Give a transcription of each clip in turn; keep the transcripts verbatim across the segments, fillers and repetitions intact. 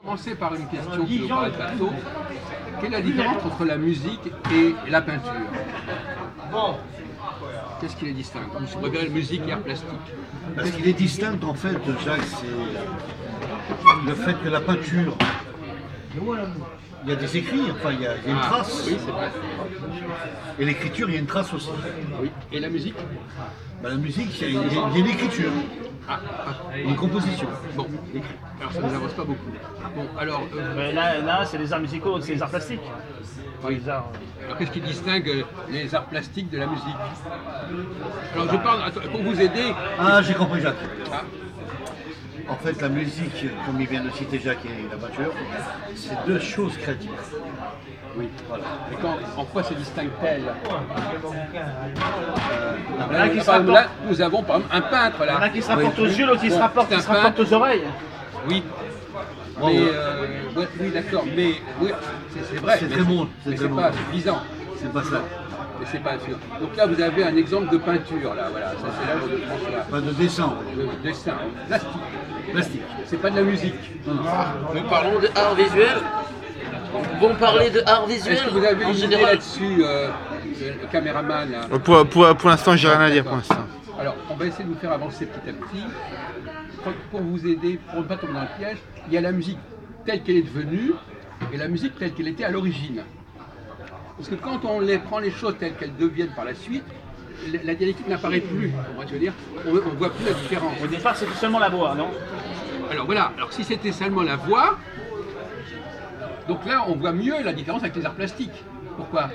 commencer par une question qui nous paraît bateau. Quelle est la différence entre la musique et la peinture? Qu'est-ce qui les distingue? Je préfère la musique et art plastique. Ce qui les distingue en fait, Jacques, c'est le fait que la peinture, il y a des écrits, enfin il y a, il y a une Ah, trace. oui, c'est vrai. Et l'écriture, il y a une trace aussi. Oui. Et la musique? Ben, la musique, il y, a, il y a- il y a une écriture, Ah, ah. une composition. Bon, alors ça ne nous avance pas beaucoup. Bon, alors, euh, Mais là, là c'est les arts musicaux, c'est les arts plastiques. oui. Les arts, Alors qu'est-ce qui distingue euh, les arts plastiques de la musique? Alors je parle, attends, pour vous aider. Ah, j'ai compris, Jacques. Ah, En fait, la musique, comme il vient de citer Jacques et la peinture, c'est deux choses créatives. oui, voilà. Et quand, en quoi se distingue-t-elle? Il y en a qui se Par exemple, là, rapportent- nous avons par exemple un peintre là. il y en a qui se rapportent aux Oui. yeux, l'autre qui se Bon, rapporte, c'est qui un se rapporte peintre. aux oreilles. Oui. Bravo. Mais euh, ouais, oui, d'accord, mais oui, c'est c'est vrai. C'est mais très bon, c'est Mais très c'est bon. pas suffisant. C'est pas ça. Mais c'est pas sûr. Donc là, vous avez un exemple de peinture là, voilà. Ça c'est l'œuvre de François. Pas de dessin, Le dessin plastique. plastique. C'est pas de la musique. Non, non. Nous parlons de art visuel. Nous pouvons parler de art visuel Est-ce que vous avez en une idée général. là-dessus, euh, le caméraman là? Pour, pour, pour l'instant, j'ai rien à dire pour D'accord. l'instant. Alors, on va essayer de vous faire avancer petit à petit. Pour- Pour vous aider, pour ne pas tomber dans le piège, il y a la musique telle qu'elle est devenue et la musique telle qu'elle était à l'origine. Parce que quand on les prend les choses telles qu'elles deviennent par la suite, la la dialectique n'apparaît plus. On va se dire, on ne voit plus la différence. Au départ, c'était seulement la voix, non? Alors voilà, alors si c'était seulement la voix, donc là on voit mieux la différence avec les arts plastiques. Pourquoi?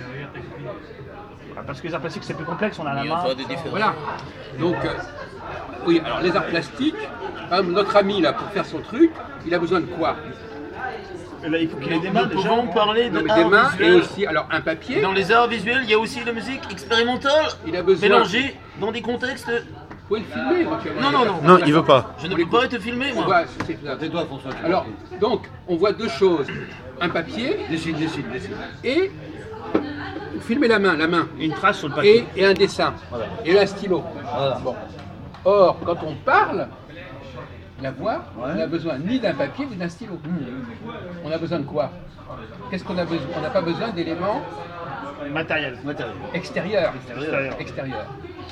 Parce que les arts plastiques, c'est plus complexe, on a la Il y a main. pas de différence. Voilà. Donc, euh, oui, alors les arts plastiques, par exemple, notre ami là, pour faire son truc, il a besoin de quoi? Et là, il faut qu'il ait des mains Nous déjà. pouvons parler de Non, mais art des mains et visuel. aussi, alors un papier, Dans les arts visuels, il y a aussi la musique expérimentale, il a besoin. mélangée dans des contextes. Vous pouvez le filmer éventuellement. Non, non, non. Non, il veut pas. Je ne peux pas être filmé, On moi. voit, c'est faisable. Tais-toi, François. tu Alors, vois. donc, on voit deux choses. Un papier Décide, décide, décide. et filmer la main, la main. Une trace sur le papier. Et, et un dessin. Voilà. Et un stylo. Voilà. Bon. Or, quand on parle, la voix, Ouais. on n'a besoin ni d'un papier ni d'un stylo. On a besoin de quoi? Qu'est-ce qu'on a besoin? On n'a pas besoin d'éléments Matériel. Matériel. extérieurs. Extérieur. Extérieurs.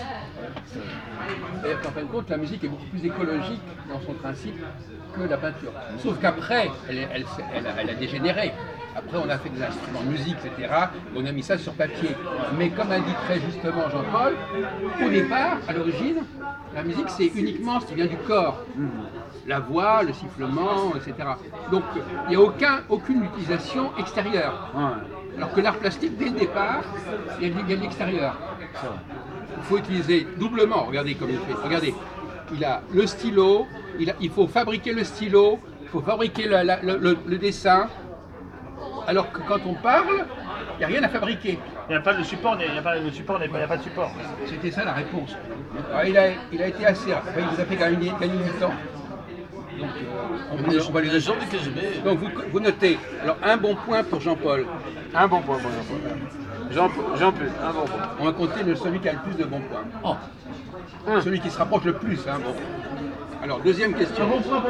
C'est-à-dire qu'en fin de compte, la musique est beaucoup plus écologique dans son principe que la peinture. Sauf qu'après, elle, est- elle, s'est- elle a- elle a dégénéré. Après, on a fait des instruments de musique, et cetera. On a mis ça sur papier. Mais comme a dit très justement Jean-Paul, au départ, à l'origine, la musique, c'est uniquement ce qui vient du corps. La voix, le sifflement, et cetera. Donc, il n'y a aucun, aucune utilisation extérieure. Ouais. Alors que l'art plastique, dès le départ, il y a de- il y a de l'extérieur. C'est vrai. Il faut utiliser doublement, regardez comme il fait. Regardez, il a le stylo, il, a- il faut fabriquer le stylo, il faut fabriquer la- la- le, le- le dessin. Alors que quand on parle, il n'y a rien à fabriquer. Il n'y a pas de support, il n'y a pas de support, il n'y a pas de support. C'était ça la réponse. Alors, il, a, il a été assez. Enfin, il vous a fait gagner, gagner du temps. Donc, euh, on, va- on va lui Les gens du K G B. Donc vous, vous notez. Alors un bon point pour Jean-Paul. Un bon point pour Jean-Paul. Jean- Jean-Paul, un bon point. On va compter le, celui qui a le plus de bons points. Oh. Celui qui se rapproche le plus. Hein, bon. Alors deuxième question.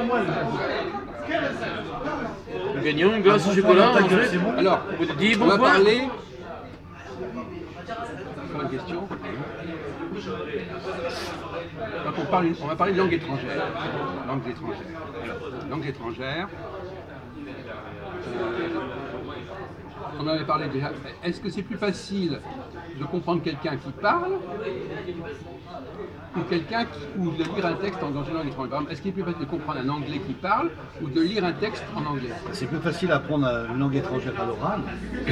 Nous gagnons une glace au chocolat. Ta gueule, ensuite. c'est bon. Alors, Vous dites on va bon point. parler. Encore une question. Quand on parle, on va parler de langue étrangère. Langue étrangère. Alors, langue étrangère. Euh, on en avait parlé déjà. Est-ce que c'est plus facile de comprendre quelqu'un qui parle ou quelqu'un qui, ou de lire un texte en dans une langue étrangère? Par exemple, est-ce qu'il est plus facile de comprendre un anglais qui parle ou de lire un texte en anglais? C'est plus facile d'apprendre une langue étrangère à l'oral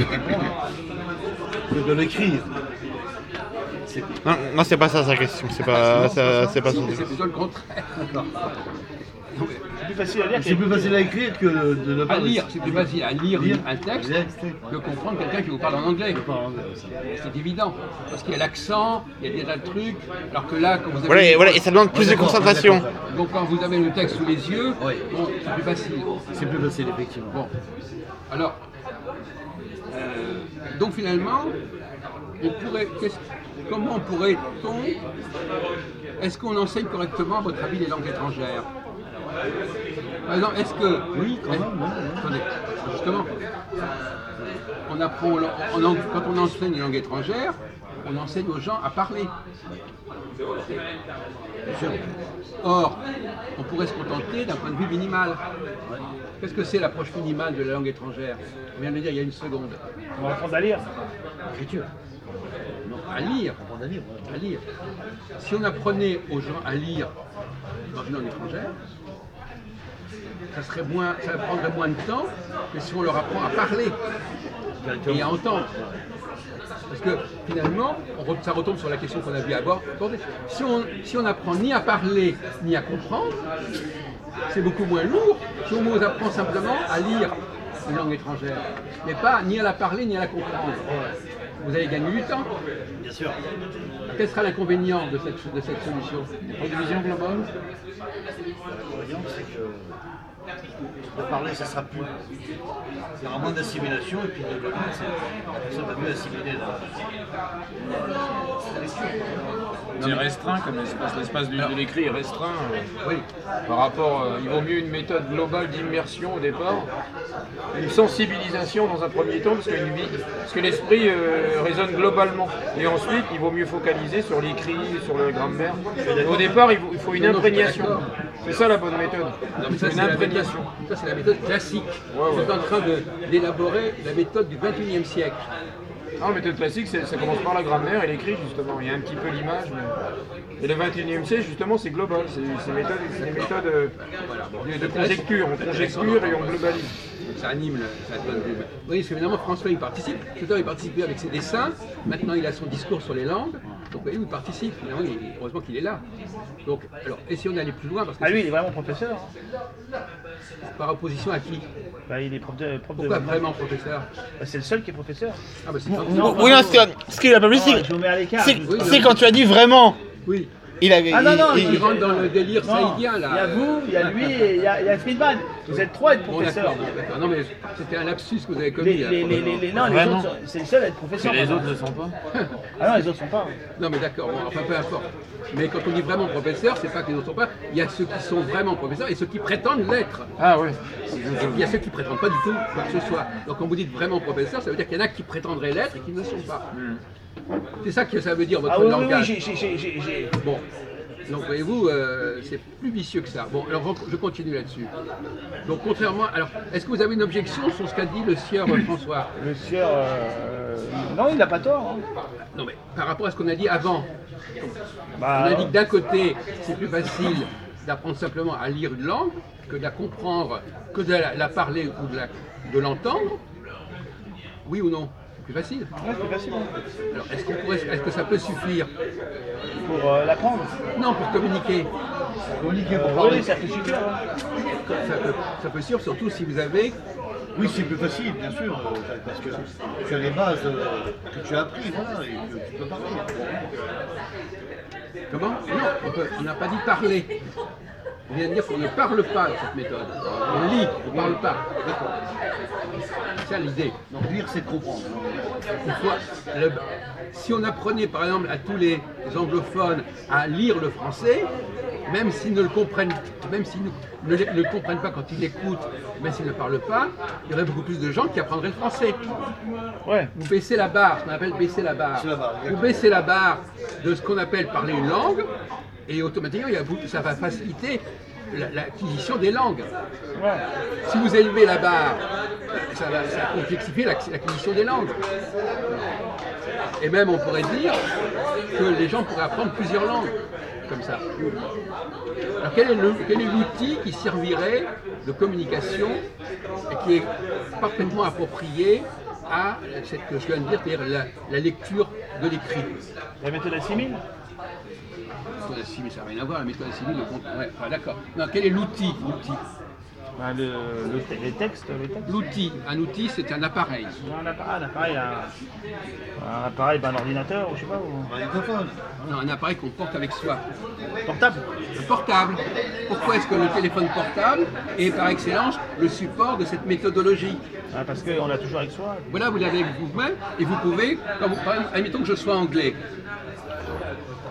que de l'écrire. C'est- Non, non, c'est pas ça sa question. C'est pas, ça- c'est pas Si, ça. mais c'est plutôt le contraire. C'est plus facile à lire C'est plus facile à écrire que de, de le À parler. lire, c'est plus facile à lire Lire. un texte Lire. que comprendre quelqu'un qui vous parle en anglais. Pas en anglais, ça. C'est évident. Parce qu'il y a l'accent, il y a des tas de trucs. Alors que là, quand vous avez. Voilà, et, voilà, et ça demande plus de d'accord, concentration. d'accord. Donc quand vous avez le texte sous les yeux, Oui. bon, c'est plus facile. C'est plus facile, effectivement. Bon. Alors. euh, donc finalement, on pourrait. qu'est-ce- Comment pourrait-on. Est-ce qu'on enseigne correctement, à votre avis, les langues étrangères? Par exemple, est-ce que... Oui, quand est-ce- même, oui, oui. Attendez, justement, on apprend, on en- quand on enseigne une langue étrangère, on enseigne aux gens à parler. Bien sûr. Or, on pourrait se contenter d'un point de vue minimal. Qu'est-ce que c'est l'approche minimale de la langue étrangère? On vient de le dire il y a une seconde. On va apprendre à lire. L'écriture. À lire. Apprendre à lire, ouais. À lire. Si on apprenait aux gens à lire dans une langue étrangère, ça, serait moins, ça prendrait moins de temps que si on leur apprend à parler et à entendre. Parce que finalement, on re- ça retombe sur la question qu'on a vu aborder. Si on si on n'apprend ni à parler ni à comprendre, c'est beaucoup moins lourd si on nous apprend simplement à lire une langue étrangère, mais pas ni à la parler ni à la comprendre. Vous allez gagner du temps. Bien sûr. Quel sera l'inconvénient de cette, de cette solution? Une vision globale? L'inconvénient, c'est que de parler, ça sera plus. Il y aura moins d'assimilation et puis de développement, c'est- la personne va mieux assimiler la, la lecture. C'est restreint comme espace, l'espace du- de l'écrit est restreint. euh, Oui. Par rapport, euh, il vaut mieux une méthode globale d'immersion au départ, une sensibilisation dans un premier temps, parce, qu'une vie- parce que l'esprit euh, résonne globalement. Et ensuite, il vaut mieux focaliser sur l'écrit, sur le grammaire. Au départ, il faut, il faut une Non, non, je suis imprégnation. d'accord. C'est ça la bonne méthode. Non, mais ça, Une c'est la méthode, imprégnation. ça, c'est la méthode classique. Ouais, ouais. Vous êtes en train de- d'élaborer la méthode du vingt et unième siècle. Ah, la méthode classique, c'est- ça commence par la grammaire et l'écrit, justement. Il y a un petit peu l'image. Mais... Et le vingt et unième siècle, justement, c'est global. C'est c'est méthode- c'est des méthodes euh, de, de conjecture. On conjecture et on globalise. Ça anime, le, ça donne du... Oui, parce que évidemment, François, il participe. Tout à l'heure, il participait avec ses dessins. Maintenant, il a son discours sur les langues. Donc, oui, il participe. Finalement, il- heureusement qu'il est là. Donc, alors, essayons d'aller plus loin. Parce que Ah lui, il est vraiment professeur. hein. par opposition à qui? Bah, il est prof de... Prof de... Pourquoi vraiment professeur? Bah, c'est le seul qui est professeur. Ah, bah c'est Non, pas... Oui, non, ce que- ce qu'il a pas plus, Ah, c'est je vous mets à l'écart. c'est- je- Oui, c'est non. quand tu as dit vraiment. Oui. Il avait. Ah non, non, il- Il il- rentre dans le délire Non, saïdien, il y là. a vous, il y a lui et il y a, il y a Friedman. Vous êtes trois à être Bon, professeurs. d'accord, bon, d'accord. Non, mais c'était un lapsus que vous avez commis. Les, là, les, les, les, probablement. les- non, les Vraiment. autres, sont- c'est le seul à être professeur. les autres ne le sont pas. Ah non, les autres sont pas. Non, mais d'accord, bon, enfin peu importe. Mais quand on dit vraiment professeur, c'est pas que les autres sont pas. Il y a ceux qui sont vraiment professeurs et ceux qui prétendent l'être. Ah ouais. Il y a ceux qui prétendent pas du tout quoi que ce soit. Donc quand vous dites vraiment professeur, ça veut dire qu'il y en a qui prétendraient l'être et qui ne le sont pas. C'est ça que ça veut dire votre Ah oui, oui, oui, langage. j'ai- j'ai- j'ai- j'ai- j'ai- Bon. Donc voyez-vous, euh, c'est plus vicieux que ça. Bon, alors je continue là-dessus. Donc contrairement, alors est-ce que vous avez une objection sur ce qu'a dit le sieur euh, François? Le sieur, euh, non, il n'a pas tort. hein. Non mais par rapport à ce qu'on a dit avant, Bah, on a dit que d'un côté, c'est plus facile d'apprendre simplement à lire une langue que de la comprendre, que de la, la parler ou de la- de l'entendre. Oui ou non? C'est plus facile. ouais, c'est facile. hein. Alors est-ce qu'on pourrait- est-ce que ça peut suffire? Pour euh, l'apprendre. Non, pour communiquer. Communiquer pour Euh, parler. oui, ça peut suffire. hein. Ça peut, ça peut suffire, surtout si vous avez... Oui, c'est plus facile, bien sûr, euh, parce que tu as les bases euh, que tu as appris, voilà, et que tu peux parler. Comment? Non, on peut- on n'a pas dit parler. On vient de dire qu'on ne parle pas de cette méthode. On lit, on ne parle pas. D'accord. C'est ça l'idée. Donc lire, c'est comprendre. Il faut- le- si on apprenait par exemple à tous les anglophones à lire le français, même s'ils ne le comprennent, même s'ils ne, ne le- ne le comprennent pas quand ils l'écoutent, même s'ils ne parlent pas, il y aurait beaucoup plus de gens qui apprendraient le français. Ouais. Vous baissez la barre, ce qu'on appelle baisser la barre. Baisser la barre, Vous exactement. baissez la barre de ce qu'on appelle parler une langue, et automatiquement il y a beaucoup- ça va faciliter la- l'acquisition des langues. Ouais. Si vous élevez la barre, ça va, ça va complexifier l'acc- l'acquisition des langues. Et même on pourrait dire que les gens pourraient apprendre plusieurs langues, comme ça. Alors quel est le- quel est l'outil qui servirait de communication et qui est parfaitement approprié à cette, ce que je viens de dire, c'est-à-dire la, la lecture de l'écrit? La méthode assimile. La méthode assimile, ça n'a rien à voir, la méthode assimile, le compte. Ouais, enfin, d'accord. Non, quel est l'outil? L'outil, Bah, le, le, te- les textes, les textes. L'outil, un outil, c'est un appareil. Un appareil, un appareil, un, un appareil, bah, un ordinateur, ou je sais pas, ou Un microphone. Non, un appareil qu'on porte avec soi. portable. Un portable. Pourquoi est-ce que le téléphone portable est par excellence le support de cette méthodologie? Ah, parce qu'on l'a toujours avec soi. Voilà, vous l'avez avec vous-même et vous pouvez, quand vous, par exemple, admettons que je sois anglais.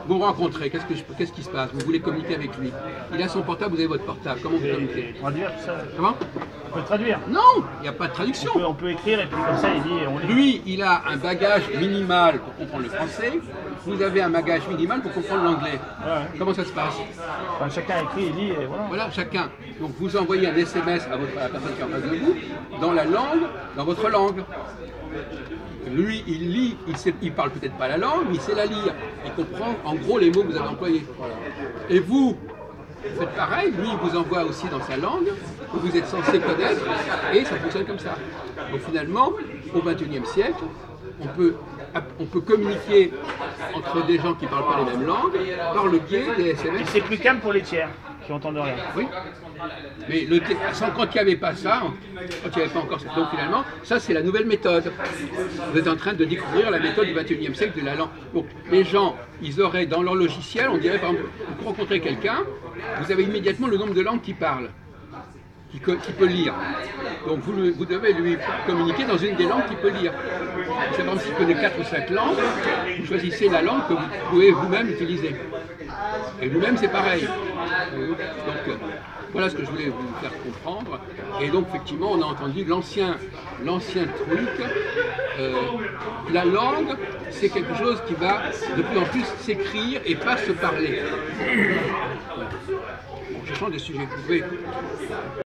vous vous rencontrez, qu'est-ce, que je- qu'est-ce qui se passe? Vous voulez communiquer avec lui. Il a son portable, vous avez votre portable. Comment vous communiquez? Traduire tout ça. Comment? On peut traduire. Non, il n'y a pas de traduction. On peut, on peut écrire et puis comme ça il dit on lit. Lui, il a un bagage minimal pour comprendre le français. Vous avez un bagage minimal pour comprendre l'anglais. Ouais. Comment ça se passe? Enfin, chacun écrit, il lit et voilà. Voilà, chacun. Donc vous envoyez un S M S à, votre, à la personne qui est en face de vous, dans la langue, dans votre langue. Lui, il lit, il ne il parle peut-être pas la langue, mais il sait la lire. Il comprend en gros les mots que vous avez employés. Et vous, vous faites pareil, lui, il vous envoie aussi dans sa langue, que vous êtes censé connaître, et ça fonctionne comme ça. Donc finalement, au vingt et unième siècle, on peut, on peut communiquer entre des gens qui ne parlent pas les mêmes langues par le biais des S M Et S. c'est plus calme pour les tiers qui entendent rien. Oui. Mais le, sans, quand il n'y avait pas ça, quand il n'y avait pas encore cette langue finalement, ça c'est la nouvelle méthode. Vous êtes en train de découvrir la méthode du vingt et unième siècle de la langue. Donc les gens, ils auraient dans leur logiciel, on dirait par exemple, vous rencontrez quelqu'un, vous avez immédiatement le nombre de langues qu'il parle, qu'il qui peut lire. Donc vous, vous devez lui communiquer dans une des langues qu'il peut lire. C'est par exemple s'il connaît quatre ou cinq langues, vous choisissez la langue que vous pouvez vous-même utiliser. Et lui-même c'est pareil. Donc euh, voilà ce que je voulais vous faire comprendre. Et donc effectivement on a entendu l'ancien l'ancien truc. Euh, la langue c'est quelque chose qui va de plus en plus s'écrire et pas se parler. Voilà. Bon, je change de sujet. Vous pouvez